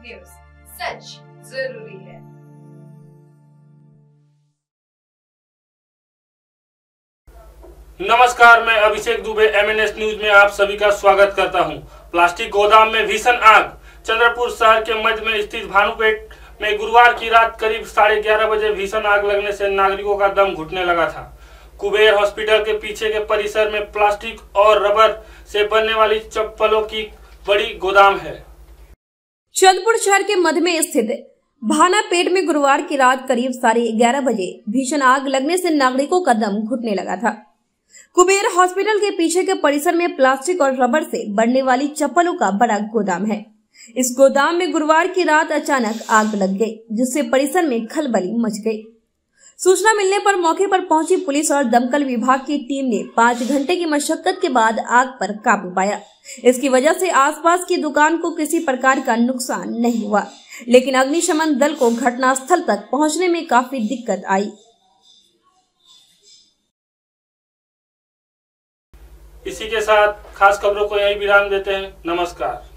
News, सच जरूरी है। नमस्कार, मैं अभिषेक दुबे MNS न्यूज में आप सभी का स्वागत करता हूं। प्लास्टिक गोदाम में भीषण आग। चंद्रपुर शहर के मध्य में स्थित भानुपेट में गुरुवार की रात करीब 11:30 बजे भीषण आग लगने से नागरिकों का दम घुटने लगा था। कुबेर हॉस्पिटल के पीछे के परिसर में प्लास्टिक और रबर से बनने वाली चप्पलों की बड़ी गोदाम है। चंद्रपुर शहर के मध्य में स्थित भानापेट में गुरुवार की रात करीब 11:30 बजे भीषण आग लगने से नागरिकों का दम घुटने लगा था। कुबेर हॉस्पिटल के पीछे के परिसर में प्लास्टिक और रबर से बनने वाली चप्पलों का बड़ा गोदाम है। इस गोदाम में गुरुवार की रात अचानक आग लग गई, जिससे परिसर में खलबली मच गई। सूचना मिलने पर मौके पर पहुंची पुलिस और दमकल विभाग की टीम ने 5 घंटे की मशक्कत के बाद आग पर काबू पाया। इसकी वजह से आसपास की दुकान को किसी प्रकार का नुकसान नहीं हुआ, लेकिन अग्निशमन दल को घटनास्थल तक पहुंचने में काफी दिक्कत आई। इसी के साथ खास खबरों को यहीं विराम देते हैं। नमस्कार।